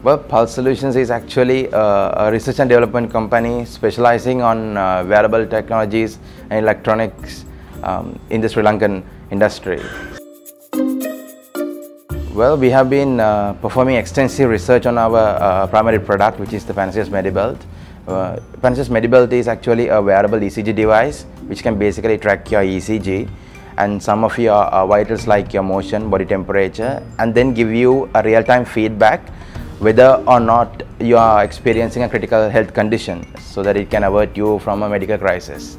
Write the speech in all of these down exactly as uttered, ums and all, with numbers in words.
Well, Pulse Solutions is actually a, a research and development company specializing on uh, wearable technologies and electronics um, in the Sri Lankan industry. Well, we have been uh, performing extensive research on our uh, primary product, which is the Panacea MediBelt. Uh, Panacea MediBelt is actually a wearable E C G device which can basically track your E C G and some of your uh, vitals like your motion, body temperature, and then give you a real-time feedback whether or not you are experiencing a critical health condition, so that it can avert you from a medical crisis.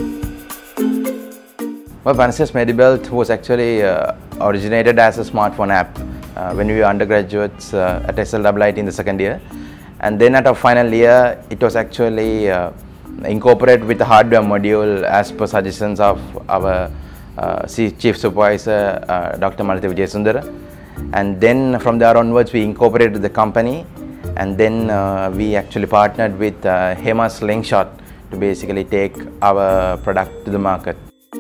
Well, Panacea MediBelt was actually uh, originated as a smartphone app uh, when we were undergraduates uh, at S L I I T in the second year, and then at our final year it was actually uh, incorporated with the hardware module as per suggestions of our uh, Chief Supervisor uh, Doctor Malathiya Wijayasundara. And then from there onwards we incorporated the company, and then uh, we actually partnered with uh, Hema Slingshot to basically take our product to the market.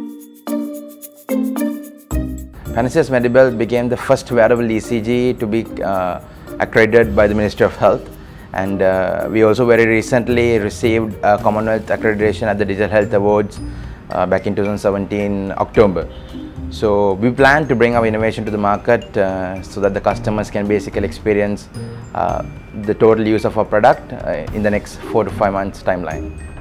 Panacea MediBelt became the first wearable E C G to be uh, accredited by the Ministry of Health, and uh, we also very recently received a Commonwealth accreditation at the Digital Health Awards uh, back in two thousand seventeen October. So we plan to bring our innovation to the market uh, so that the customers can basically experience uh, the total use of our product uh, in the next four to five months timeline.